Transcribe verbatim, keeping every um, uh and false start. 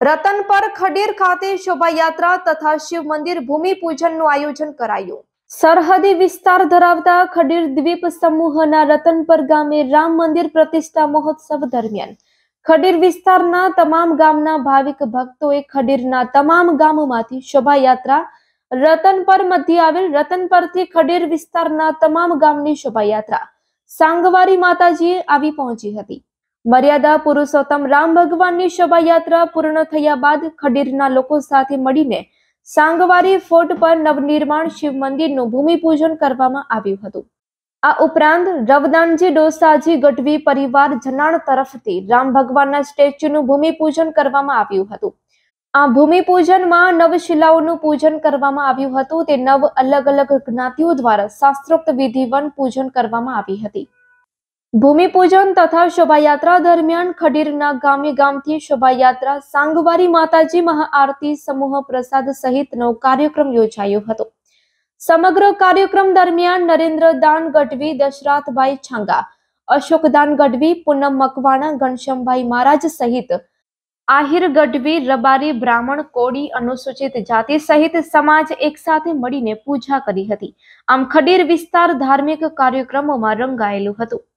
રતનપર ખડીર ખાતે શોભાયાત્રા તથા શિવ મંદિર ભૂમિપૂજનનું આયોજન કરાયું। સરહદી વિસ્તાર ધરાવતા ખડીર દ્વીપ સમૂહના રતનપર ગામે રામ મંદિર પ્રતિષ્ઠા મહોત્સવ દરમિયાન ખડીર વિસ્તારના તમામ ગામના ભાવિક ભક્તોએ ખડીરના તમામ ગામોમાંથી શોભાયાત્રા રતનપર મધ્ય આવેલ રતનપરથી ખડીર વિસ્તારના તમામ ગામની શોભાયાત્રા સાંગવારી માતાજીએ આવી પહોંચી હતી। મર્યાદા પુરુષોત્તમ રામ ભગવાનની શોભાયાત્રા પૂર્ણ થયા બાદ ખડીરના લોકો સાથે મળીને સાંગવારી ફોર્ટ પર નવનિર્માણ શિવ મંદિરનું ભૂમિપૂજન કરવામાં આવ્યું હતું। આ ઉપરાંત રવદાનજી ડોસાજી ગઢવી પરિવાર જનાણ તરફથી રામ ભગવાનના સ્ટેચ્યુનું ભૂમિપૂજન કરવામાં આવ્યું હતું। આ ભૂમિપૂજનમાં નવ શિલાઓનું પૂજન કરવામાં આવ્યું હતું। તે નવ અલગ અલગ જ્ઞાતિઓ દ્વારા શાસ્ત્રોક્ત વિધિવન પૂજન કરવામાં આવી હતી। ભૂમિપૂજન તથા શોભાયાત્રા દરમિયાન ખડીરના ગામે ગામથી શોભાયાત્રા સાંગવારી માતાજી મહાઆરતી સમૂહ પ્રસાદ સહિતનો કાર્યક્રમ યોજાયો હતો। સમગ્ર કાર્યક્રમ દરમિયાન નરેન્દ્રદાન ગઢવી, દશરથભાઈ છાંગા, અશોકદાન ગઢવી, પૂનમ મકવાણા, ઘનશ્યામભાઈ મહારાજ સહિત આહિર ગઢવી, રબારી, બ્રાહ્મણ, કોળી, અનુસૂચિત જાતિ સહિત સમાજ એક સાથે મળીને પૂજા કરી હતી। આમ ખડીર વિસ્તાર ધાર્મિક કાર્યક્રમોમાં રંગાયેલું હતું।